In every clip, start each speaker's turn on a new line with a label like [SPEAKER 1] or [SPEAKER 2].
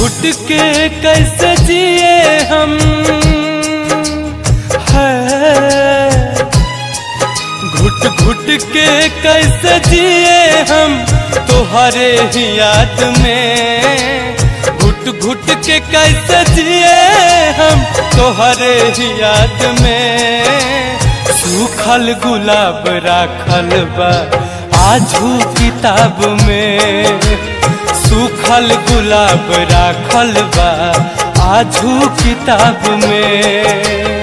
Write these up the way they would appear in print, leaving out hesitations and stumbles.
[SPEAKER 1] घुट के कैसे जिए हम है, घुट घुट के कैसे जिए हम तोहरे ही याद में, घुट घुट के कैसे जिए हम तोहरे ही याद में। सूखल गुलाब राखल बा आजू किताब में, सूखल गुलाब राखल बा आजू किताब में।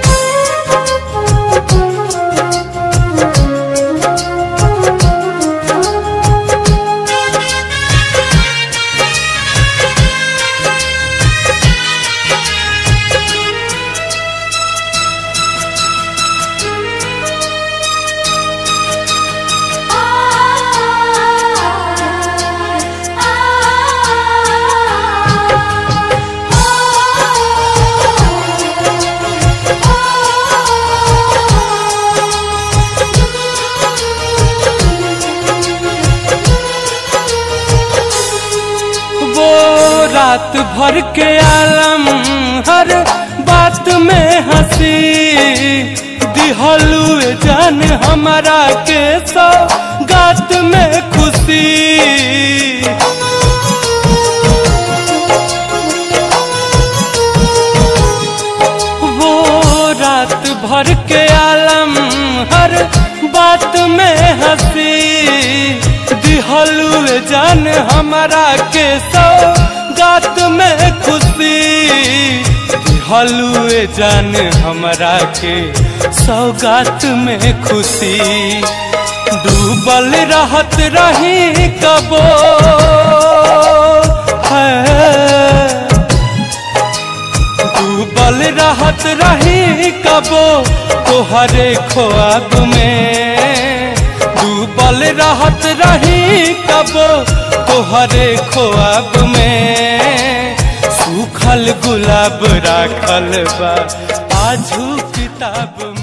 [SPEAKER 1] रात भर के आलम हर बात में हंसी दिहलू जान हमारा के सौगात में खुशी। वो रात भर के आलम हर बात में हंसी दिहलू जान हमारा के सौगात में खुशी। दिहलू जान हमारा के सौगात में खुशी। डूबल रहत रही कबो है, डूबल रहत रही कबो तोहरे ख्वाब में, डूबल रहत रही कबो तोहरे ख्वाब में। सूखल गुलाब राखल बा आजू किताब में।